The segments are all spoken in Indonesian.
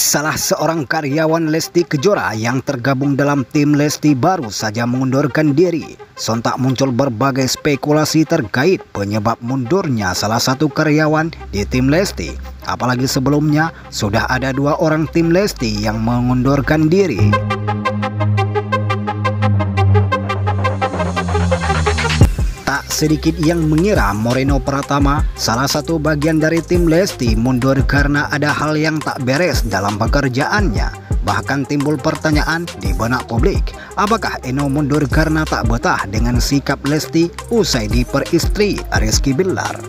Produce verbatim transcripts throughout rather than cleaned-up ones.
Salah seorang karyawan Lesti Kejora yang tergabung dalam tim Lesti baru saja mengundurkan diri. Sontak muncul berbagai spekulasi terkait penyebab mundurnya salah satu karyawan di tim Lesti. Apalagi sebelumnya sudah ada dua orang tim Lesti yang mengundurkan diri. Tak sedikit yang mengira Moreno Pratama, salah satu bagian dari tim Lesti, mundur karena ada hal yang tak beres dalam pekerjaannya. Bahkan timbul pertanyaan di benak publik, apakah Eno mundur karena tak betah dengan sikap Lesti usai diperistri Rizky Bilar?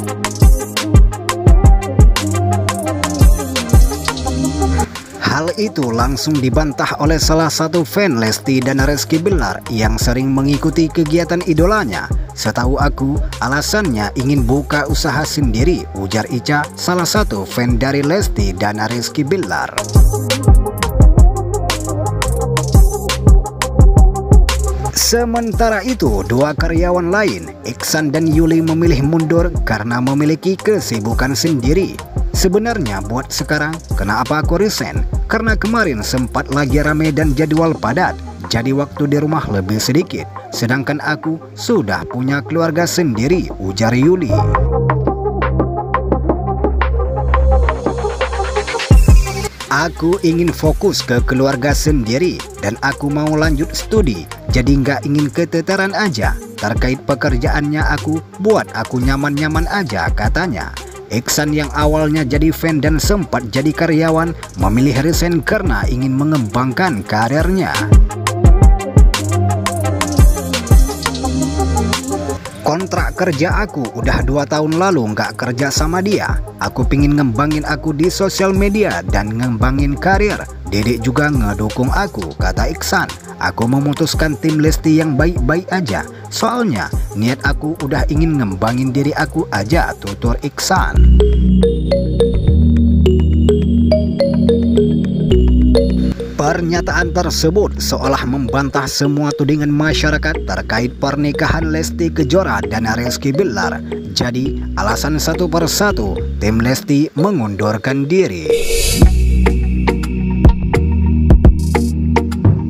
Hal itu langsung dibantah oleh salah satu fan Lesti dan Rizky Bilar yang sering mengikuti kegiatan idolanya. Setahu aku, alasannya ingin buka usaha sendiri, ujar Ica, salah satu fan dari Lesti dan Rizky Bilar. Sementara itu, dua karyawan lain, Iksan dan Yuli, memilih mundur karena memiliki kesibukan sendiri. Sebenarnya buat sekarang, kenapa aku resign? Karena kemarin sempat lagi rame dan jadwal padat, jadi waktu di rumah lebih sedikit. Sedangkan aku sudah punya keluarga sendiri, ujar Yuli. Aku ingin fokus ke keluarga sendiri dan aku mau lanjut studi, jadi nggak ingin keteteran aja. Terkait pekerjaannya aku buat aku nyaman-nyaman aja, katanya. Iksan yang awalnya jadi fan dan sempat jadi karyawan memilih resign karena ingin mengembangkan karirnya. Kontrak kerja aku udah dua tahun lalu nggak kerja sama dia. Aku pingin ngembangin aku di sosial media dan ngembangin karir. Dedek juga ngedukung aku, kata Iksan. Aku memutuskan tim Lesti yang baik-baik aja. Soalnya niat aku udah ingin ngembangin diri aku aja, tutur Iksan. Pernyataan tersebut seolah membantah semua tudingan masyarakat terkait pernikahan Lesti Kejora dan Rizky Bilar. Jadi, alasan satu persatu tim Lesti mengundurkan diri.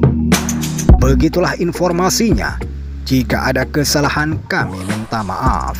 Begitulah informasinya. Jika ada kesalahan, kami minta maaf.